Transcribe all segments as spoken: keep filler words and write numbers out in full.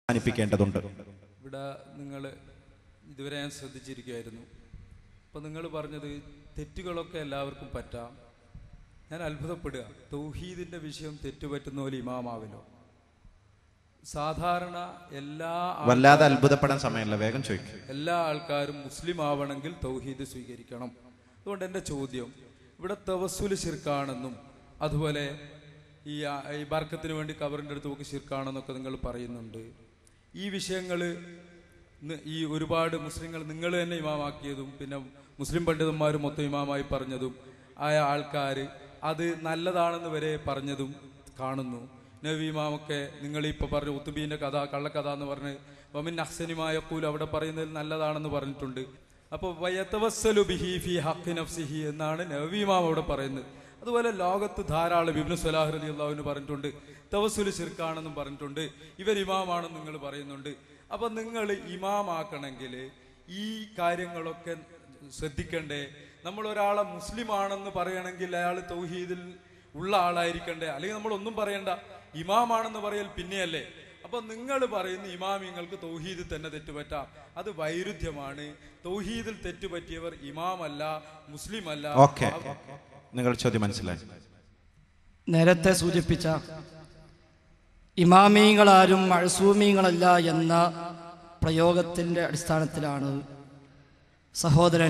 അവസാനിപ്പിക്കേണ്ടതുണ്ട്. ഇവിടെ നിങ്ങൾ ഇതുവരെ ഞാൻ ശ്രദ്ധിച്ചിരിക്കുകയായിരുന്നു. അപ്പോൾ നിങ്ങൾ പറഞ്ഞത് തെറ്റുകളൊക്കെ എല്ലാവർക്കും പറ്റാം. ഞാൻ അത്ഭുതപ്പെടുക, തൗഹീദിൻ്റെ വിഷയം തെറ്റുപറ്റുന്ന പോലെ ഇമാമാവിലോ? സാധാരണ എല്ലാ വല്ലാതെ അത്ഭുതപ്പെടാൻ സമയമല്ല, വേഗം ചോദിക്കും. എല്ലാ ആൾക്കാരും മുസ്ലിം ആവണമെങ്കിൽ തൗഹീദ് സ്വീകരിക്കണം. അതുകൊണ്ട് എൻ്റെ ചോദ്യം, ഇവിടെ തവസ്സുല് ശിർക്കാണെന്നും അതുപോലെ ഈ ഈ ബർക്കത്തിന് വേണ്ടി കബറിൻ്റെ അടുത്ത് പോക്ക് ശിർക്കാണെന്നൊക്കെ നിങ്ങൾ പറയുന്നുണ്ട്. ഈ വിഷയങ്ങൾ ഈ ഒരുപാട് മുസ്ലിങ്ങൾ നിങ്ങൾ തന്നെ ഇമാമാക്കിയതും പിന്നെ മുസ്ലിം പണ്ഡിതന്മാരും മൊത്തം ഇമാമായി പറഞ്ഞതും ആയ ആൾക്കാർ അത് നല്ലതാണെന്ന് വരെ പറഞ്ഞതും കാണുന്നു. നബി ഇമാമൊക്കെ നിങ്ങളിപ്പോൾ പറഞ്ഞ ഉത്തുബീൻ്റെ കഥ കള്ളക്കഥ എന്ന് പറഞ്ഞ് വമിൻ അഹ്സനിമായ കൂൽ അവിടെ പറയുന്നതിൽ നല്ലതാണെന്ന് പറഞ്ഞിട്ടുണ്ട്. അപ്പോൾ വയതവസ്സലു ബിഹി ഫി ഹഖ്ഖി നഫ്സിഹി എന്നാണ് നബി ഇമാം അവിടെ പറയുന്നത്. അതുപോലെ ലോകത്ത് ധാരാളം ഇബ്നു സ്വലാഹ് റളിയല്ലാഹു അൻഹു പറഞ്ഞിട്ടുണ്ട്, തവസ്സുൽ ശിർക്കാണെന്നും പറഞ്ഞിട്ടുണ്ട്, ഇവർ ഇമാമാണെന്ന് നിങ്ങൾ പറയുന്നുണ്ട്. അപ്പം നിങ്ങൾ ഇമാമാക്കണമെങ്കിൽ ഈ കാര്യങ്ങളൊക്കെ ശ്രദ്ധിക്കണ്ടേ? നമ്മൾ ഒരാളെ മുസ്ലിം ആണെന്ന് പറയണമെങ്കിൽ അയാൾ തൗഹീദിൽ ഉള്ള ആളായിരിക്കണ്ടേ? അല്ലെങ്കിൽ നമ്മളൊന്നും പറയണ്ട, ഇമാമാണെന്ന് പറയൽ പിന്നെയല്ലേ? അപ്പൊ നിങ്ങൾ പറയുന്ന ഇമാമിങ്ങൾക്ക് തൗഹീദിൽ തന്നെ തെറ്റുപറ്റാം, അത് വൈരുദ്ധ്യമാണ്. തൗഹീദിൽ തെറ്റുപറ്റിയവർ ഇമാമല്ല, മുസ്ലിം അല്ല. ഓക്കെ, നിങ്ങൾ ചോദ്യം മനസ്സിലായി. നേരത്തെ സൂചിപ്പിച്ച ഇമാമീങ്ങളാരും മഅ്സൂമീങ്ങളല്ല എന്ന പ്രയോഗത്തിൻ്റെ അടിസ്ഥാനത്തിലാണ് സഹോദരൻ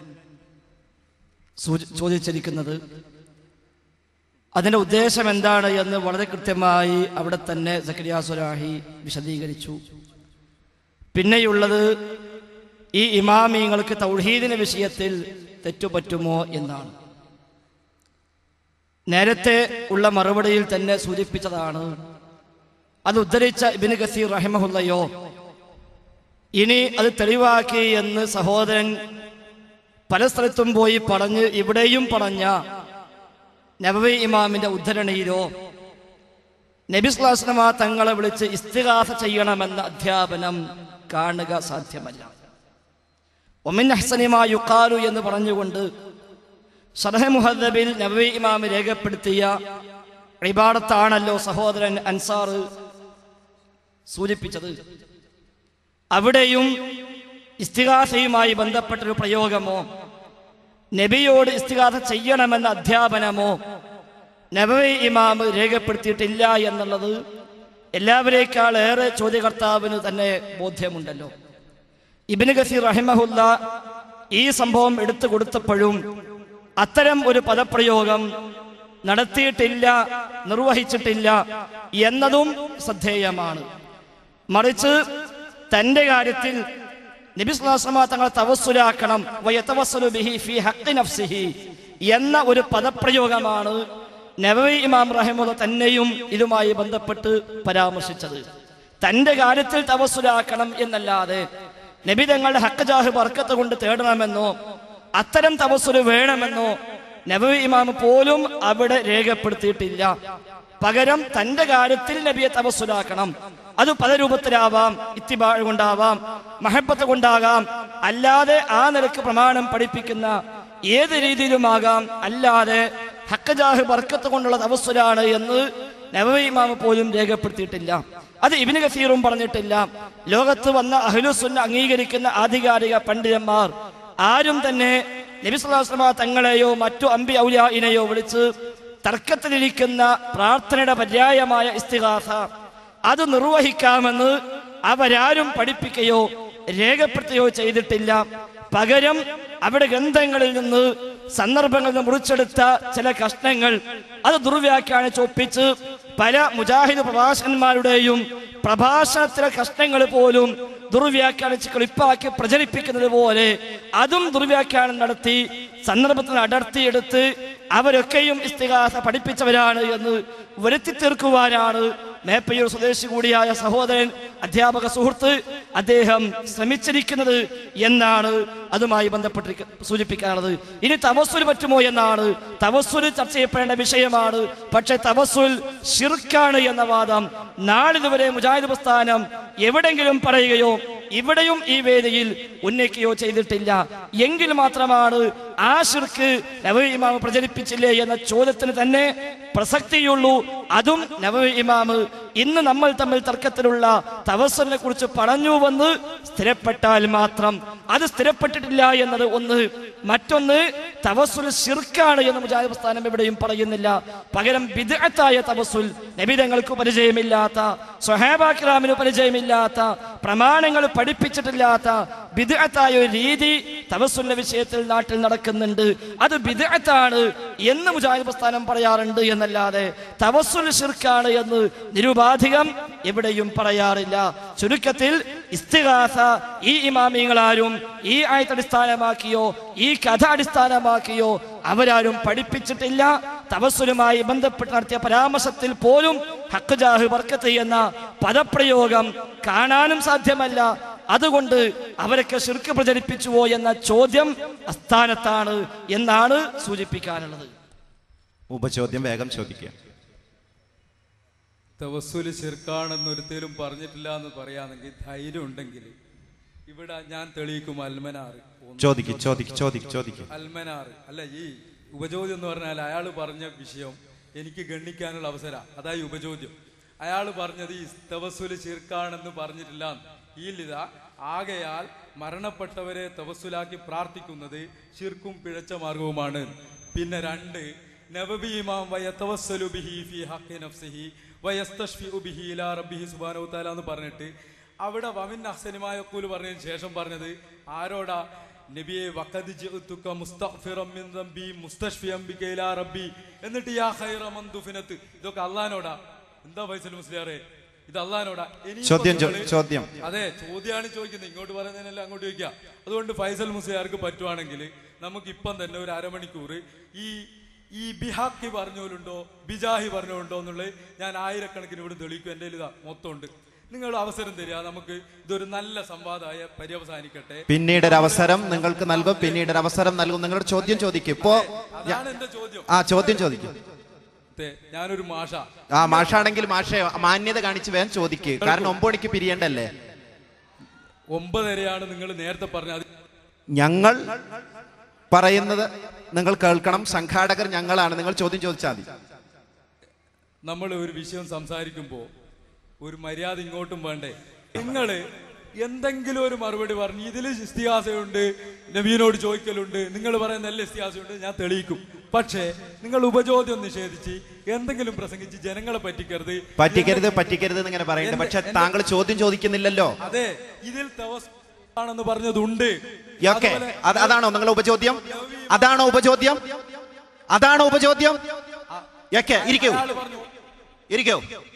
ചോദിച്ചിരിക്കുന്നത്. അതിൻ്റെ ഉദ്ദേശം എന്താണ് എന്ന് വളരെ കൃത്യമായി അവിടെ തന്നെ സക്കരിയ സ്വലാഹി വിശദീകരിച്ചു. പിന്നെയുള്ളത് ഈ ഇമാമിങ്ങൾക്ക് തൗഹീദിന്റെ വിഷയത്തിൽ തെറ്റുപറ്റുമോ എന്നാണ്. നേരത്തെ ഉള്ള മറുപടിയിൽ തന്നെ സൂചിപ്പിച്ചതാണ്. അത് ഉദ്ധരിച്ച ഇബ്നു കസീർ റഹിമഹുല്ലയോ ഇനി അത് തെളിവാക്കി എന്ന് സഹോദരൻ പല സ്ഥലത്തും പോയി പറഞ്ഞ് ഇവിടെയും പറഞ്ഞ നബവി ഇമാമിന്റെ ഉദ്ധരണിയിലോ നബി സ്വല്ലല്ലാഹു അലൈഹി വസല്ലം തങ്ങളെ വിളിച്ച് ഇസ്തിഗാസ ചെയ്യണമെന്ന അധ്യാപനം കാണുക സാധ്യമല്ല. വമിൻ അഹ്സനി മാ യുഖാലു എന്ന് പറഞ്ഞുകൊണ്ട് ശറഹ് മുഹദ്ദബിൽ നബവി ഇമാം രേഖപ്പെടുത്തിയ ഇബാറത്താണല്ലോ സഹോദരൻ അൻസാർ സൂചിപ്പിച്ചത്. അവിടെയും ഇസ്തിഗാസയുമായി ബന്ധപ്പെട്ടൊരു പ്രയോഗമോ നബിയോട് ഇസ്തിഗാസ ചെയ്യണമെന്ന അധ്യാപനമോ നബവി ഇമാം രേഖപ്പെടുത്തിയിട്ടില്ല എന്നുള്ളത് എല്ലാവരേക്കാൾ ഏറെ ചോദ്യകർത്താവിന് തന്നെ ബോധ്യമുണ്ടല്ലോ. ഇബ്നു കസീർ റഹിമഹുല്ല ഈ സംഭവം എടുത്തു കൊടുത്തപ്പോഴും അത്തരം ഒരു പദപ്രയോഗം നടത്തിയിട്ടില്ല, നിർവഹിച്ചിട്ടില്ല എന്നതും ശ്രദ്ധേയമാണ്. മറിച്ച് തൻ്റെ കാര്യത്തിൽ നബി സ്വല്ലല്ലാഹു അലൈഹി വസല്ലം തങ്ങളെ തവസ്സുലാക്കണം, വയതവസ്സലു ബിഹി ഫീ ഹഖ്ഖി നഫ്സിഹി എന്ന ഒരു പദപ്രയോഗമാണ് നബവി ഇമാം റഹിമഹുല്ലാഹ് തന്നെയും ഇതുമായി ബന്ധപ്പെട്ട് പരാമർശിച്ചത്. തൻ്റെ കാര്യത്തിൽ തവസ്സുലാക്കണം എന്നല്ലാതെ നബി തങ്ങളുടെ ഹഖ് ജാഹ് ബർക്കത്ത് കൊണ്ട് തേടണമെന്നോ അത്തരം തവസ്സുൽ വേണമെന്നോ നബവി ഇമാം പോലും അവിടെ രേഖപ്പെടുത്തിയിട്ടില്ല. പകരം തൻ്റെ കാര്യത്തിൽ നബിയെ തവസ്സുലാക്കണം. അത് പല രൂപത്തിലാവാം, ഇത്തിബാ കൊണ്ടാവാം, മഹബത്ത് കൊണ്ടാകാം, അല്ലാതെ ആ നിലക്ക് പ്രമാണം പഠിപ്പിക്കുന്ന ഏത് രീതിയിലുമാകാം. അല്ലാതെ ഹഖ് ജാഹ് ബർക്കത്ത് കൊണ്ടുള്ള തവസ്സുലാണ് എന്ന് നബവി ഇമാം പോലും രേഖപ്പെടുത്തിയിട്ടില്ല. അത് ഇബ്നു കസീറും പറഞ്ഞിട്ടില്ല. ലോകത്ത് വന്ന അഹ്ലുസുന്ന അംഗീകരിക്കുന്ന ആധികാരിക പണ്ഡിതന്മാർ ആരും തന്നെ നബി സ്വല്ലല്ലാഹു അലൈഹി വസല്ലം തങ്ങളെയോ മറ്റു അംബിയ ഔലിയായിനെയോ വിളിച്ച് തർക്കത്തിലിരിക്കുന്ന പ്രാർത്ഥനയുടെ പര്യായമായ ഇസ്തിഗാസ അത് നിർവഹിക്കാമെന്ന് അവരാരും പഠിപ്പിക്കുകയോ രേഖപ്പെടുത്തുകയോ ചെയ്തിട്ടില്ല. പകരം അവിടെ ഗ്രന്ഥങ്ങളിൽ നിന്ന് സന്ദർഭങ്ങളിൽ നിന്ന് മുറിച്ചെടുത്ത ചില കഷ്ണങ്ങൾ അത് ദുർവ്യാഖ്യാനം ചൊപ്പിച്ച് പല മുജാഹിദ് പ്രഭാഷകന്മാരുടെയും പ്രഭാഷണത്തിലെ കഷ്ണങ്ങൾ പോലും ദുർവ്യാഖ്യാനിച്ച് ക്ലിപ്പാക്കി പ്രചരിപ്പിക്കുന്നത് പോലെ അതും ദുർവ്യാഖ്യാനം നടത്തി സന്ദർഭത്തിന് അടർത്തിയെടുത്ത് അവരൊക്കെയും ഇസ്തിഗാസ പഠിപ്പിച്ചവരാണ് എന്ന് വരുത്തി തീർക്കുവാനാണ് മേപ്പയ്യൂർ സ്വദേശി കൂടിയായ സഹോദരൻ അധ്യാപക സുഹൃത്ത് അദ്ദേഹം ശ്രമിച്ചിരിക്കുന്നത് എന്നാണ് അതുമായി ബന്ധപ്പെട്ട് സൂചിപ്പിക്കാനുള്ളത്. ഇനി തവസ്സുൽ പറ്റുമോ എന്നാണ്. തവസ്സുൽ ചർച്ച ചെയ്യപ്പെടേണ്ട വിഷയമാണ്. പക്ഷെ തവസ്സുൽ ശിർക്കാണ് എന്ന വാദം നാളിതുവരെ മുജാഹിദ് പ്രസ്ഥാനം എവിടെങ്കിലും പറയുകയോ ഇവിടെയും ഈ വേദിയിൽ ഉന്നയിക്കുകയോ ചെയ്തിട്ടില്ല. എങ്കിൽ മാത്രമാണ് ആ ശിർക്ക് നബവി ഇമാം പ്രചരിപ്പിച്ചില്ലേ എന്ന ചോദ്യത്തിന് തന്നെ പ്രസക്തിയുള്ളൂ. അതും നബവി ഇമാം ഇന്ന് നമ്മൾ തമ്മിൽ തർക്കത്തിലുള്ള തവസ്സുലിനെ കുറിച്ച് പറഞ്ഞുവെന്ന് സ്ഥിരപ്പെട്ടാൽ മാത്രം. അത് സ്ഥിരപ്പെട്ടിട്ടില്ല എന്നത് ഒന്ന്. മറ്റൊന്ന്, തവസ്സുൽ ശിർക്കാണ് എന്ന് മുജാഹിദ് പ്രസ്ഥാനം എവിടെയും പറയുന്നില്ല. പകരം ബിദ്അത്തായ തവസ്സുൽ, നബി തങ്ങൾക്ക് പരിചയമില്ലാത്ത, സ്വഹാബാ കിറാമിന് പരിചയമില്ലാത്ത, പ്രമാണങ്ങൾ പഠിപ്പിച്ചിട്ടില്ലാത്ത ബിദ്അത്തായ ഒരു രീതി തവസ്സുലിന്റെ വിഷയത്തിൽ നാട്ടിൽ നടക്കുന്നുണ്ട്. അത് ബിദ്അത്താണ് എന്ന് മുജാഹിദ് പ്രസ്ഥാനം പറയാറുണ്ട് എന്നല്ലാതെ തവസ്സുൽ ശിർക്കാണ് എന്ന് നിരുപാധികം എവിടെയും പറയാറില്ല. ചുരുക്കത്തിൽ ഇസ്തിഗാസ ഈ ഇമാമികളാരും ഈ ആയത്ത് അടിസ്ഥാനമാക്കിയോ ഈ കഥ അടിസ്ഥാനമാക്കിയോ അവരാരും പഠിപ്പിച്ചിട്ടില്ല. തവസ്സുലുമായി ബന്ധപ്പെട്ട് നടത്തിയ പരാമർശത്തിൽ പോലും ഹഖ് ജാഹ് ബർക്കത്ത് എന്ന പദപ്രയോഗം കാണാനും സാധ്യമല്ല. അതുകൊണ്ട് അവരൊക്കെ ശിർക്ക് പ്രചരിപ്പിച്ചുവോ എന്ന ചോദ്യം അസ്ഥാനത്താണ് എന്നാണ് സൂചിപ്പിക്കാനുള്ളത്. ഉപചോദ്യം വേഗം ചോദിക്കുക. തവസ്സുല് ശിർക്കാണെന്നൊരിക്കലും പറഞ്ഞിട്ടില്ല എന്ന് പറയാണെങ്കിൽ ധൈര്യം ഉണ്ടെങ്കിൽ ഇവിടെ ഞാൻ തെളിയിക്കും. അൽമനാർ ചോദിക്കും ചോദിക്കും ചോദിക്കും ചോദിക്കും അൽമനാർ അല്ല, ഈ ഉപചോദ്യം എന്ന് പറഞ്ഞാൽ അയാൾ പറഞ്ഞ വിഷയം എനിക്ക് ഗണ്ണിക്കാനുള്ള അവസരം. അതായത് ഉപചോദ്യം അയാൾ പറഞ്ഞത് ഈ തവസ്സുല് ശിർക്കാണെന്ന് പറഞ്ഞിട്ടില്ല. ഈ ലിത ആകയാൽ മരണപ്പെട്ടവരെ തവസ്സുലാക്കി പ്രാർത്ഥിക്കുന്നത് ശിർക്കും പിഴച്ച മാർഗവുമാണ്. പിന്നെ രണ്ട്, നബവി ഇമാം വയതവസ്സലു ബിഹി ഫീ ഹഖ്ഖി നഫ്സിഹി വയസ്തശ്ഫിഉ ബിഹി ഇലാ റബ്ബിഹി സുബ്ഹാനഹു വതആല എന്ന് പറഞ്ഞിട്ട് അവിടെ വമിൻ അഹ്സനിമായ യഖൂൽ പറഞ്ഞതിന് ശേഷം പറഞ്ഞത് ആരോടാ? നബിയെ വഖദ് ജിഅ്തുക മുസ്തഗ്ഫിറൻ മിൻ ദംബി മുസ്തശ്ഫിയൻ ബിക ഇലാ റബ്ബി, എന്നിട്ട് യാ ഖൈറ മൻ ദുഫിനത്ത്. ഇതൊക്കെ അല്ലാഹുവിനോടാ. എന്താ ഫൈസൽ മുസ്ലിയാറെ, ഇത് അല്ലാഹുവിനോടാ? ചോദ്യം ചോദ്യം അതെ, ചോദ്യമാണ് ചോദിക്കുന്നത്. ഇങ്ങോട്ട് പറയുന്നതിനല്ല അങ്ങോട്ട് ചോദിക്കുക. അതുകൊണ്ട് ഫൈസൽ മുസ്ലിയാർക്ക് പറ്റുവാണെങ്കിൽ നമുക്ക് ഇപ്പം തന്നെ ഒരു അരമണിക്കൂർ ഈ ഈ ബിഹാക്കി പറഞ്ഞോലുണ്ടോ ബിജാഹി പറഞ്ഞോലുണ്ടോ എന്നുള്ളത് ഞാൻ ആയിരക്കണക്കിന് ഇവിടെ തെളിയിക്കും. എൻ്റെ ഇതാ മൊത്തം ഉണ്ട്. നിങ്ങൾ അവസരം തരിക, നമുക്ക് ഇതൊരു നല്ല സംവാദമായ പര്യവസാനിക്കട്ടെ. പിന്നീട് ഒരു അവസരം നിങ്ങൾക്ക് നൽകും. പിന്നീട് ഒരു അവസരം നൽകും. നിങ്ങളുടെ ചോദ്യം ചോദിക്കും. ഇപ്പോ അതാണ് എന്റെ ചോദ്യം. ആ ചോദ്യം ചോദിക്കും. ഞാനൊരു മാഷ ആ മാഷാണെങ്കിൽ മാഷെ മാന്യത കാണിച്ച് വേഗം ചോദിക്കുക. കാരണം ഒമ്പത് മണിക്ക് പിരിയണ്ടല്ലേ. ഒമ്പതരയാണ് നിങ്ങൾ നേരത്തെ പറഞ്ഞത്. ഞങ്ങൾ പറയുന്നത് നിങ്ങൾ കേൾക്കണം. സംഘാടകർ ഞങ്ങളാണ്. നിങ്ങൾ ചോദ്യം ചോദിച്ചാൽ മതി. നമ്മൾ ഒരു വിഷയം സംസാരിക്കുമ്പോൾ ഒരു മര്യാദ ഇങ്ങോട്ടും വേണ്ടേ? നിങ്ങള് എന്തെങ്കിലും ഒരു മറുപടി പറഞ്ഞു ഇതിൽ ഇസ്തിഹാസയുണ്ട്, നബീനോട് ചോദിക്കലുണ്ട്, നിങ്ങൾ പറയുന്ന നല്ല ഇസ്തിഹാസയുണ്ട്, ഞാൻ തെളിയിക്കും. പക്ഷേ നിങ്ങൾ ഉപചോദ്യം നിഷേധിച്ച് എന്തെങ്കിലും പ്രസംഗിച്ച് ജനങ്ങളെ പറ്റിക്കരുത് പറ്റിക്കരുത് പറ്റിക്കരുത് എന്നിങ്ങനെ പറയുന്നുണ്ട്. പക്ഷെ താങ്കൾ ചോദ്യം ചോദിക്കുന്നില്ലല്ലോ. അതെ, ഇതിൽ തവസ്സുലാണെന്ന് പറഞ്ഞതുണ്ട്. അതാണോ നിങ്ങളുടെ ഉപചോദ്യം? അതാണോ ഉപചോദ്യം? അതാണോ ഉപചോദ്യം? ഇരിക്കൂ ഇരിക്കൂ.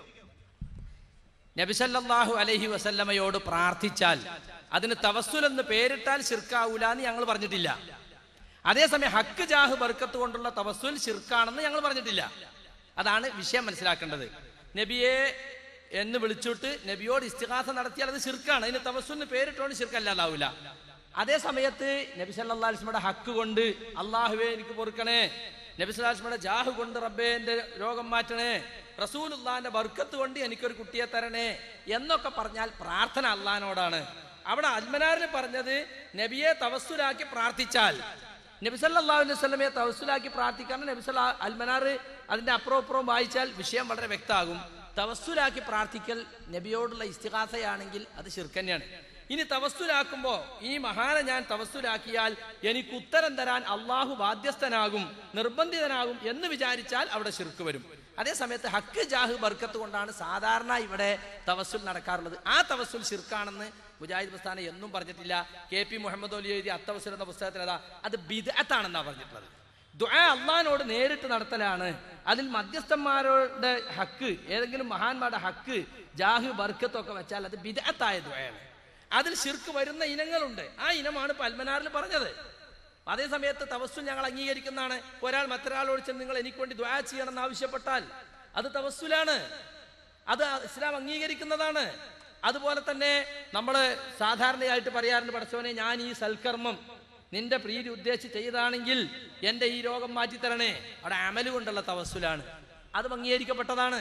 നബി സല്ലല്ലാഹു അലൈഹി വസല്ലമയോട് പ്രാർത്ഥിച്ചാൽ അതിന് തവസ്സുൽ എന്ന് പേരിട്ടാൽ ശിർക്കാവൂല എന്ന് ഞങ്ങൾ പറഞ്ഞിട്ടില്ല. അതേസമയം ഹക്ക് ജാഹ് ബർക്കത്ത് കൊണ്ടുള്ള തവസ്സുൽ ശിർക്കാണെന്ന് ഞങ്ങൾ പറഞ്ഞിട്ടില്ല. അതാണ് വിഷയം മനസ്സിലാക്കേണ്ടത്. നബിയെ എന്ന് വിളിച്ചിട്ട് നബിയോട് ഇസ്തിഗാസ നടത്തിയാൽ അത് ശിർക്കാണ്. അതിന് തവസ്സുലിന് പേരിട്ടോണ്ട് ശിർക്കല്ലാതാവൂല. അതേ സമയത്ത് നബി സല്ലല്ലാഹു അലൈഹി വസല്ലമയുടെ ഹക്ക് കൊണ്ട് അള്ളാഹുവേ എനിക്ക് പൊറുക്കണേ, നബി സല്ലല്ലാഹു അലൈഹി വസല്ലമയുടെ ജാഹ് കൊണ്ട് റബ്ബേ എൻ്റെ രോഗം മാറ്റണേ, റസൂലുള്ളാഹിന്റെ ബർക്കത്ത് കൊണ്ട് എനിക്കൊരു കുട്ടിയെ തരണേ എന്നൊക്കെ പറഞ്ഞാൽ പ്രാർത്ഥന അള്ളാഹിനോടാണ്. അവിടെ അൽമനാറിൽ പറഞ്ഞത് നബിയെ തവസ്സുലാക്കി പ്രാർത്ഥിച്ചാൽ, നബി സല്ലല്ലാഹു അലൈഹി വസല്ലമയെ തവസ്സുലാക്കി പ്രാർത്ഥിക്കാൻ നബി സല്ലല്ലാഹു അൽമനാർ അതിന്റെ അപ്പുറം അപ്പുറം വായിച്ചാൽ വിഷയം വളരെ വ്യക്തമാകും. തവസ്സുലാക്കി പ്രാർത്ഥിക്കൽ നബിയോടുള്ള ഇസ്തിഗാസയാണെങ്കിൽ അത് ശിർക്ക് തന്നെയാണ്. ഇനി തവസ്സുലാക്കുമ്പോ ഈ മഹാനെ ഞാൻ തവസ്സുലാക്കിയാൽ എനിക്ക് ഉത്തരം തരാൻ അള്ളാഹു ബാധ്യസ്ഥനാകും, നിർബന്ധിതനാകും എന്ന് വിചാരിച്ചാൽ അവിടെ ശിർക്ക് വരും. അതേ സമയത്ത് ഹക്ക് ജാഹ് ബർക്കത്ത് കൊണ്ടാണ് സാധാരണ ഇവിടെ തവസ്സുൽ നടക്കാറുള്ളത്. ആ തവസ്സുൽ ശിർക്കാണെന്ന് മുജാഹിദ് പ്രസ്ഥാനം എന്നും പറഞ്ഞിട്ടില്ല. കെ പി മുഹമ്മദ് അലി എഴുതിയ അത്തവസ്സുൽ എന്ന പുസ്തകത്തിൽ അതാ അത് ബിദ്അത്താണെന്നാണ് പറഞ്ഞിട്ടുള്ളത്. ദുആ അള്ളാഹിനോട് നേരിട്ട് നടത്തലാണ്. അതിൽ മധ്യസ്ഥന്മാരുടെ ഹക്ക്, ഏതെങ്കിലും മഹാന്മാരുടെ ഹക്ക് ജാഹ് ബർക്കത്തൊക്കെ വെച്ചാൽ അത് ബിദ്അത്തായ ദുആയാണ്. അതിൽ ശിർക്ക് വരുന്ന ഇനങ്ങളുണ്ട്. ആ ഇനമാണ് ഇപ്പൊ അൽമനാറിൽ പറഞ്ഞത്. അതേ സമയത്ത് തവസ്സുൽ ഞങ്ങൾ അംഗീകരിക്കുന്നതാണ്. ഒരാൾ മറ്റൊരാളോട് ചെന്ന് നിങ്ങൾ എനിക്ക് വേണ്ടി ദുആ ചെയ്യണം എന്ന് ആവശ്യപ്പെട്ടാൽ അത് തവസ്സുലാണ്, അത് ഇസ്ലാം അംഗീകരിക്കുന്നതാണ്. അതുപോലെ തന്നെ നമ്മൾ സാധാരണയായിട്ട് പറയാറുണ്ട്, പടച്ചവനെ ഞാൻ ഈ സൽക്കർമ്മം നിന്റെ പ്രീതി ഉദ്ദേശിച്ച് ചെയ്താണെങ്കിൽ എൻ്റെ ഈ രോഗം മാറ്റിത്തരണേ. അവിടെ അമല് കൊണ്ടുള്ള തവസ്സുലാണ്, അത് അംഗീകരിക്കപ്പെട്ടതാണ്.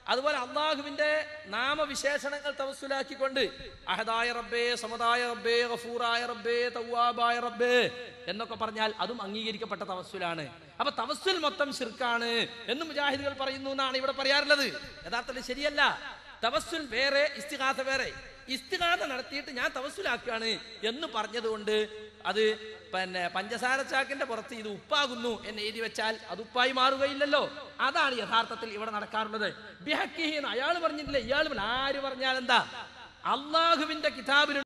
അതുപോലെ അള്ളാഹുവിന്റെ നാമവിശേഷണങ്ങൾ തവസ്സുലാക്കിക്കൊണ്ട് അഹദായ റബ്ബേ, സമദായ റബ്ബേ, ഗഫൂറായ റബ്ബേ, തവ്വാബായ റബ്ബേ എന്നൊക്കെ പറഞ്ഞാൽ അതും അംഗീകരിക്കപ്പെട്ട തവസ്സുലാണ്. അപ്പൊ തവസ്സുൽ മൊത്തം ശിർക്കാണ് എന്ന് മുജാഹിദുകൾ പറയുന്നു എന്നാണ് ഇവിടെ പറയാറുള്ളത്. യഥാർത്ഥത്തിൽ ശരിയല്ല. തവസ്സുൽ വേറെ, ഇസ്തിഗാസ വേറെ. ഇസ്തിഗാസ നടത്തിയിട്ട് ഞാൻ തവസ്സുലാക്കുകയാണ് എന്ന് പറഞ്ഞതുകൊണ്ട് അത് പിന്നെ പഞ്ചസാര ചാക്കിന്റെ പുറത്ത് ഇത് ഉപ്പാകുന്നു എന്ന് എഴുതി വെച്ചാൽ അത് ഉപ്പായി മാറുകയില്ലല്ലോ. അതാണ് യഥാർത്ഥത്തിൽ ഇവിടെ നടക്കാറുള്ളത്. ബിഹക്കിഹി എന്ന് അയാൾ പറഞ്ഞിട്ടില്ല, ഇയാൾ ആര് പറഞ്ഞാൽ എന്താ? അള്ളാഹുവിന്റെ കിതാബിൽ